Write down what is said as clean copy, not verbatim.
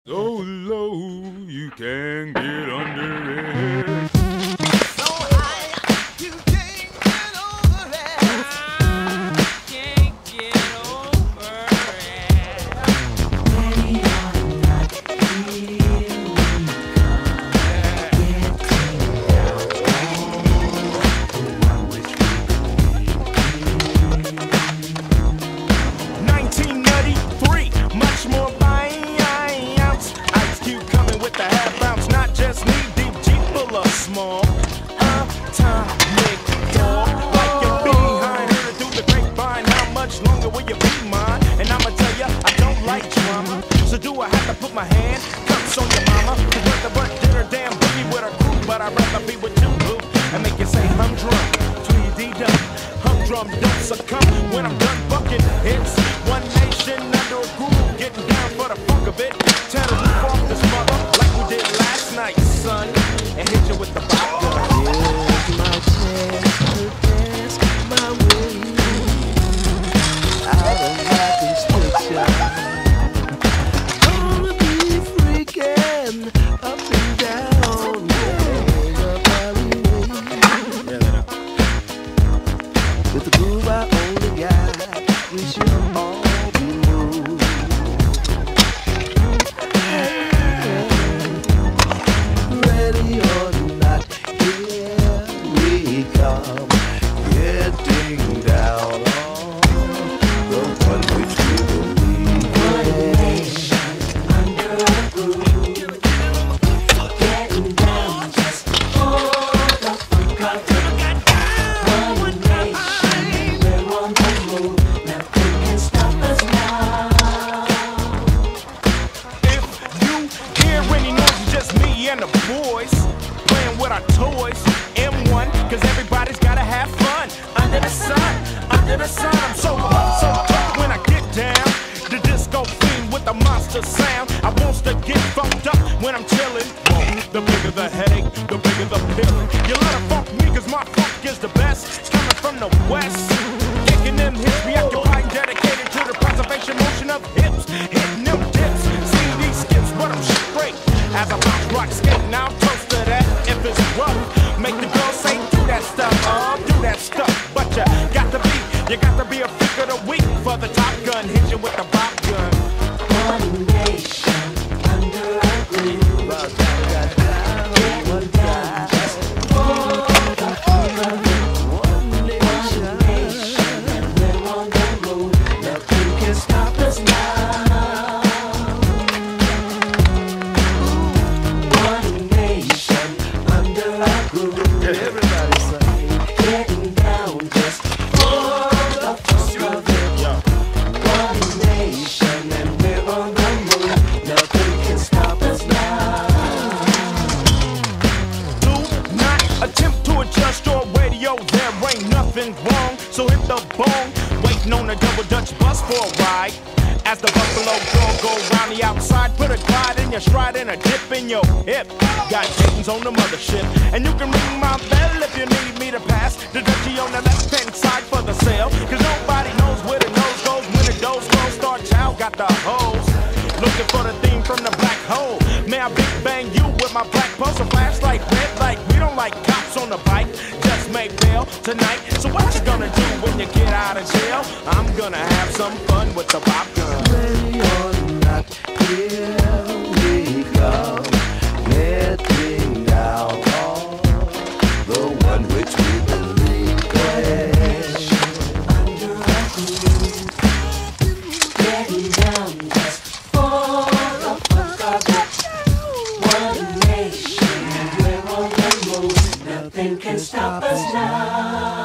So low you can get under it. So high you can't get over it. Can't get over it. Ready or not, here we come. Getting down on which we 1993, much more buying. Ice Cube coming with the half bounce, not just knee deep, deep full of small. Atomic dog, like your behind, heard it through the grapevine. How much longer will you be mine? And I'ma tell ya, I don't like drama. So do I have to put my hand cups on your mama? Cause what the butt did her damn boogie with her crew, but I'd rather be with you, boo, and make you say humdrum, tweedy-dum, humdrum, don't succumb when I'm done bucking. It's one nation under a groove, getting down for the funk of it. Tear the roof off this mother like we did last night, son, and hit you with the vodka. Here's my chance to dance my way out of my constriction. Gonna be freaking up and down, with the groove I only got, we should all be moved. Ready or not, here we come, getting down on the one which we believe. One nation under a groove, getting down just for the funk of it. One nation, we're on the move, nothing can stop us now. If you hear any noise, it's just me and the boys playing with our toys. M1, cause everybody's gotta have fun under the sun, under the sun. I'm so hot, so tough when I get down. The disco fiend with the monster sound. I wants to get funked up when I'm chillin'. The bigger the headache, the bigger the feeling. You let it funk me cause my funk is the best. It's coming from the west. Kicking them hips, reoccupying, dedicated to the preservation motion of hips. Hitting them dips, see these skips, but I'm straight. As I bounce, rock, skate, now I'm close to that. If it's rough, make the girls say do that stuff, do that stuff. But you got to be a freak of the week for the Top Gun. Hit you with the pop gun. One nation under a groove, getting down just for the fun of it. One nation, and we're on the road. Nothing can stop us now. One nation under a groove. Everybody say, getting down just for the fun of it. One nation and we're on the move. Nothing can stop us now. Do not attempt to adjust your radio. There ain't nothing wrong. So hit the bone. Waiting on a double Dutch bus for a ride. As the buffalo dog go round the outside, put a glide in your stride and a dip in your hip. Got Dayton's on the mothership, and you can ring my bell if you need me to pass the Dutchie on the left-hand side for the sale. Cause nobody knows where the nose goes when the dough slow start. Child got the hose, looking for the theme from the black hole. May I big bang you with my black pulse, a flashlight, red light. We don't like cops on the bike, just make bail tonight. So what you gonna do when you get out of jail? I'm gonna have some fun with the pop gun. Ready or not, here we come, getting down on the one which we believe in. Under a groove, getting down just for the funk of it. One nation, we're on the move. Nothing can stop us now.